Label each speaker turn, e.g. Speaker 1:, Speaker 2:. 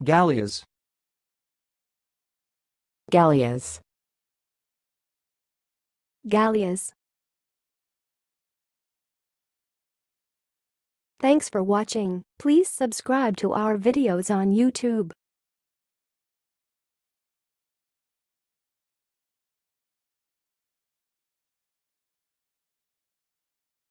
Speaker 1: Galeas.
Speaker 2: Galeas.
Speaker 3: Galeas. Thanks for watching. Please subscribe to our videos on YouTube.